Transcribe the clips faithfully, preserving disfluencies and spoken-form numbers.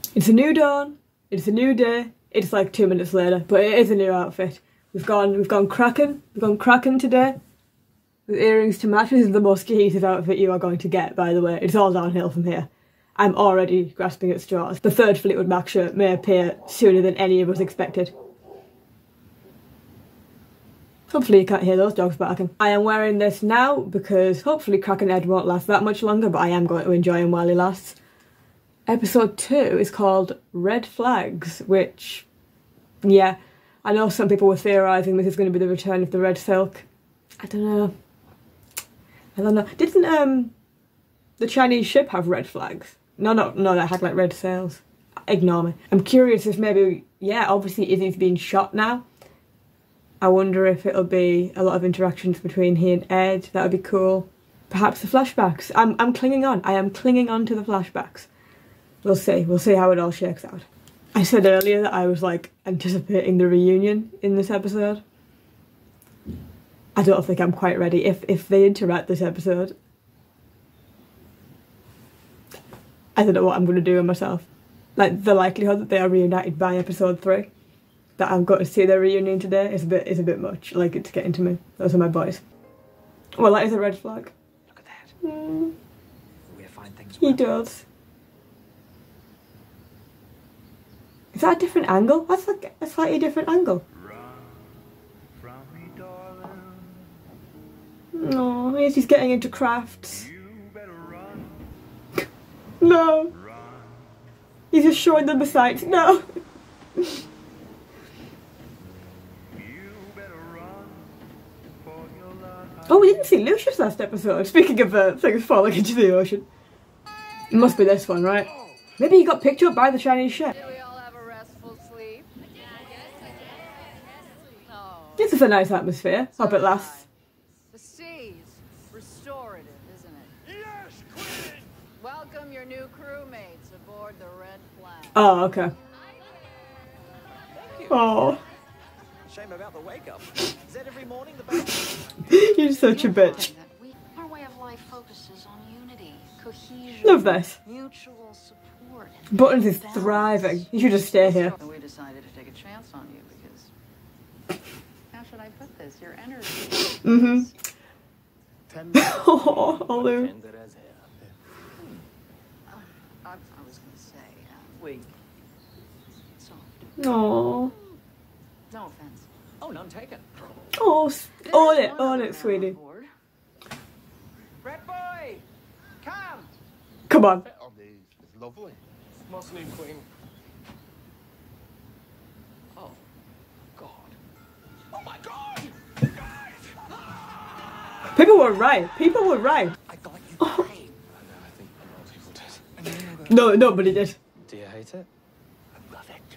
It's a new dawn, it's a new day, it's like two minutes later, but it is a new outfit. We've gone, we've gone cracking, we've gone cracking today. With earrings to match. This is the most cohesive outfit you are going to get, by the way. It's all downhill from here. I'm already grasping at straws. The third Fleetwood Mac shirt may appear sooner than any of us expected. Hopefully you can't hear those dogs barking. I am wearing this now because hopefully Kraken Ed won't last that much longer, but I am going to enjoy him while he lasts. Episode two is called Red Flags, which, yeah, I know some people were theorising this is going to be the return of the Red Silk. I don't know. I don't know. Didn't um the Chinese ship have red flags? No, no, no, that had like red sails. Ignore me. I'm curious if maybe, yeah, obviously Izzy's being shot now. I wonder if it'll be a lot of interactions between he and Ed. That would be cool. Perhaps the flashbacks. I'm, I'm clinging on. I am clinging on to the flashbacks. We'll see. We'll see how it all shakes out. I said earlier that I was like anticipating the reunion in this episode. I don't think I'm quite ready. If if they interact this episode, I don't know what I'm going to do with myself. Like, the likelihood that they are reunited by episode three, that I'm going to see their reunion today, is a bit is a bit much. Like, it's getting to me. Those are my boys. Well, that is a red flag. Look at that. Mm. We find things. He does. Is that a different angle? That's like a slightly different angle. No, he's just getting into crafts. No. He's just showing them the sights. No. Oh, we didn't see Lucius last episode. Speaking of uh, things falling into the ocean. It must be this one, right? Maybe he got picked up by the Chinese ship. Did we all have a restful sleep? Oh. This is a nice atmosphere. Hope it lasts. The sea's restorative, isn't it? Yes, Queen! Welcome your new crewmates aboard the Red Flag. Oh, okay. Thank you. Oh. Shame about the wake up. Is that every morning the baby? You're such a bitch. Our way of life focuses on unity, cohesion, Love this. mutual support. Buttons is thriving. You should just stay here. We decided to take a chance on you because... How should I put this? Your energy. Mm-hmm. Oh, Olu. Uh, I, I was going to say, uh, We. soft. Oh. No offense. Oh, none taken. Oh, s- own it, own it, sweetie. Red boy! Come! Come on. On these. It's lovely. Muslim Queen. Oh, God. Oh my God! People were right. People were right. I got you Oh. right. I know, I think a lot of people did. No, nobody did. Do you hate it? I love it.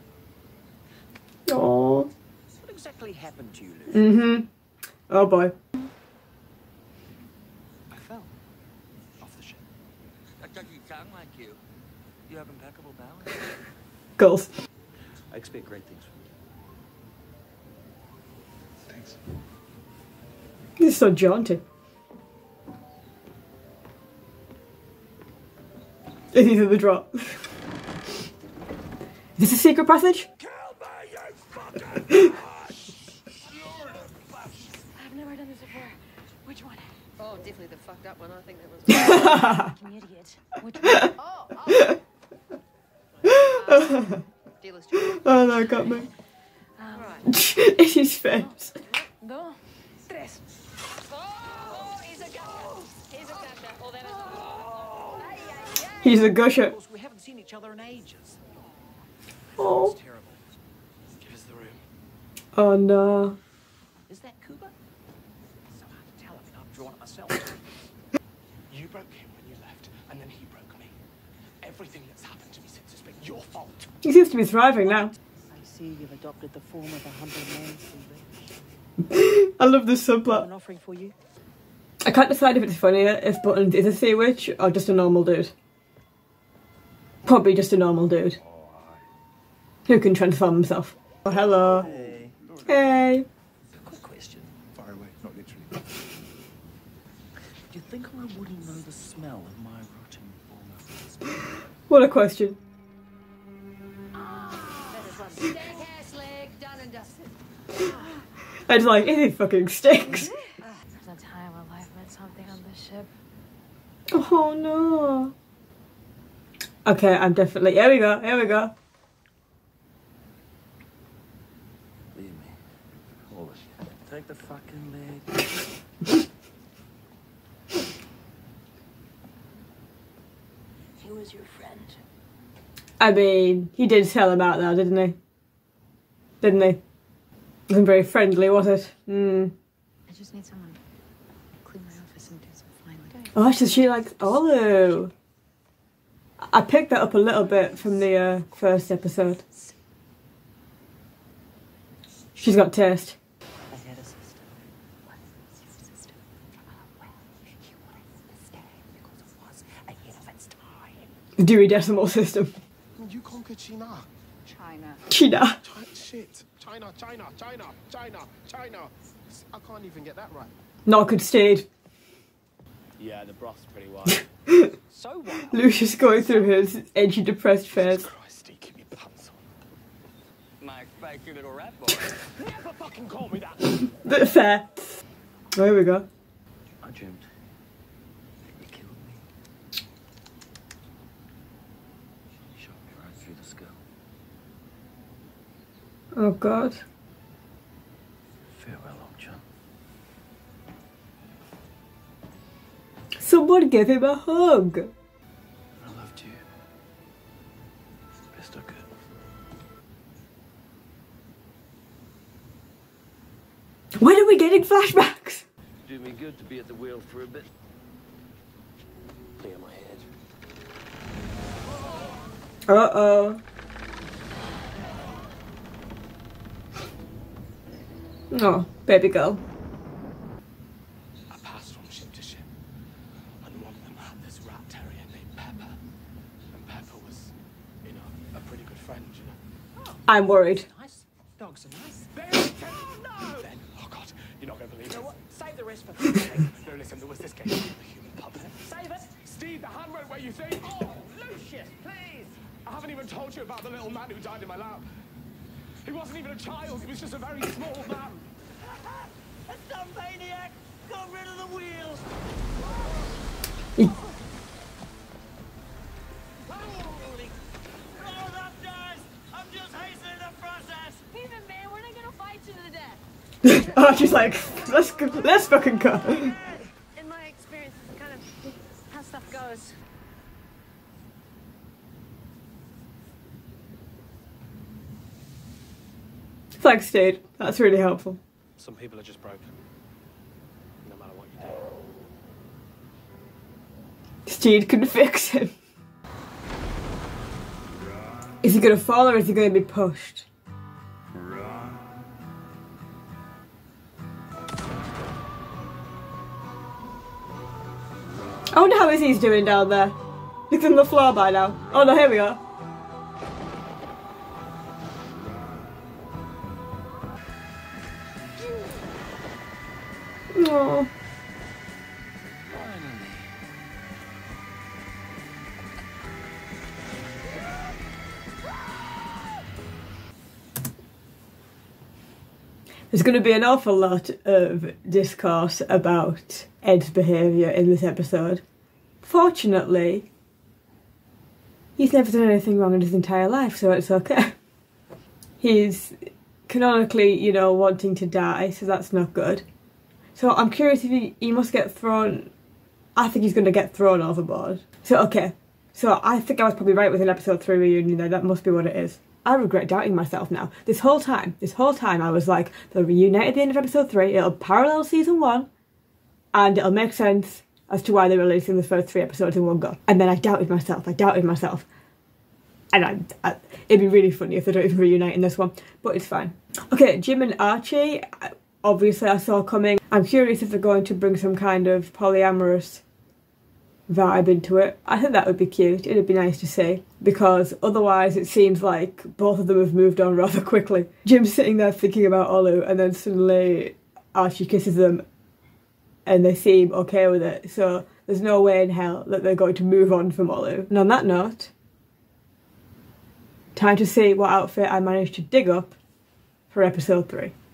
Oh. What exactly happened to you, Lucy? Mm-hmm. Oh boy. I fell off the ship. That doesn't sound like you. You have impeccable balance. Girls. I expect great things from you. Thanks. This is so jaunty. Is he in the drop? Is this a secret passage? Kill me, you fucking I've never done this before. Which one? Oh, definitely the fucked up one. I think that was... You idiot. Which one? oh, oh. Uh, dealer's choice. Oh, that got me. Right. It's his face. Dos. Tres. Oh, he's a gusher. He's a gusher. Oh, that is... Ay, ay, ay. He's a gusher. Of course, we haven't seen each other in ages. Oh. It's terrible. Give us the room. Oh no. Is that Cuba? So hard to tell. I mean, I've drawn it myself. You broke him when you left, and then he broke me. Everything that's happened to me since has been your fault. He seems to be thriving now. I see you've adopted the form of a humble man, Stevie. I love this An subplot. offering for you? I can't decide if it's funnier if Buttons is a sea witch or just a normal dude. Probably just a normal dude. Who can transform himself. Oh, hello. Hey. Hey. Quick question. Far away, not literally. Do you think I wouldn't know the smell of my rotting former husband? What a question. Steakhouse leg, done and dusted. It's like, it fucking stinks. The time our life meant something on this ship. Oh no. Okay, I'm definitely, here we go, here we go. Leave me. All the shit. Take the fucking leg. He was your friend. I mean, he did tell him out there, didn't he? Didn't he? Wasn't very friendly, was it? Hmm. I just need someone to clean my office and do some filing. Oh, so she likes Olu. I picked that up a little bit from the uh, first episode. She's got taste. I had a sister. What was your sister? Well, he wanted to stay because it was ahead of its time. Dewey Decimal System. You conquered China. China. China. Chi- shit. China, China, China, China, China. I can't even get that right. Not good stayed. Yeah, the broth's pretty wild. So what? Lucius going through his edgy, depressed phase. Christy, keep your pants on. My spiky little rat boy. Never fucking call me that. Bit fair. Oh, here we go. I dreamed that you killed me. Shot me right through the skull. Oh god. Farewell, old chum. Someone give him a hug. I loved you. Best I could. When are we getting flashbacks? Do me good to be at the wheel for a bit. Clear my head. Uh-oh. Oh, baby girl. I passed from ship to ship, and one of them had this rat terrier named Pepper. And Pepper was, you know, a pretty good friend, you know. I'm worried. Nice. Dogs are nice. Then, no! Then, oh God, you're not going to believe it. You know what? Save the rest for the No, listen, there was this guy, the human puppet. Save it. Steve, the hand went where you think. Oh, Lucius, please. I haven't even told you about the little man who died in my lap. He wasn't even a child, he was just a very small man. A dumb maniac. Got rid of the wheels. Holy. Blow up, guys. I'm just hastening the process. Even man, we're not gonna fight you to the death. Oh, she's like, let's go, let's fucking go. In my experience, it's kind of how stuff goes. Thanks, Stade. That's really helpful. Some people are just broken. No matter what you do. Steed can fix him. Is he gonna fall or is he gonna be pushed? I wonder how Izzy's doing down there. He's on the floor by now. Oh no, here we are. Oh. There's going to be an awful lot of discourse about Ed's behaviour in this episode. Fortunately, he's never done anything wrong in his entire life, so it's okay. He's canonically, you know, wanting to die, so that's not good. So I'm curious if he, he must get thrown... I think he's going to get thrown overboard. So, okay. So I think I was probably right with an episode three reunion there. That must be what it is. I regret doubting myself now. This whole time, this whole time I was like, they'll reunite at the end of episode three, it'll parallel season one, and it'll make sense as to why they're releasing the first three episodes in one go. And then I doubted myself, I doubted myself. And I, I, it'd be really funny if they don't even reunite in this one, but it's fine. Okay, Jim and Archie, obviously I saw coming. I'm curious if they're going to bring some kind of polyamorous vibe into it. I think that would be cute. It'd be nice to see, because otherwise it seems like both of them have moved on rather quickly. Jim's sitting there thinking about Olu, and then suddenly Archie kisses them and they seem okay with it, so there's no way in hell that they're going to move on from Olu. And on that note, Time to see what outfit I managed to dig up for episode three.